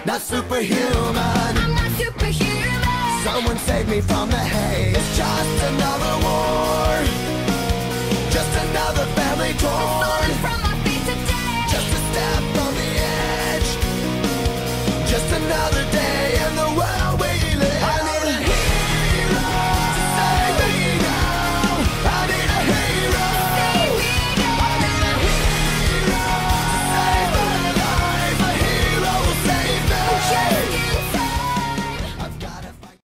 not superhuman. I'm not superhuman. Someone save me from the haze. It's just